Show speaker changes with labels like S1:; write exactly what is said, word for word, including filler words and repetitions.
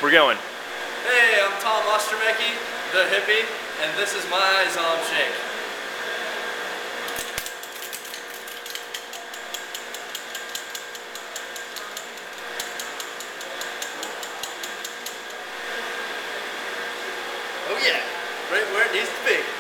S1: We're going.
S2: Hey, I'm Tom Ostromecky, the Hippie, and this is my Zahm shake. Oh yeah, right where it needs to be.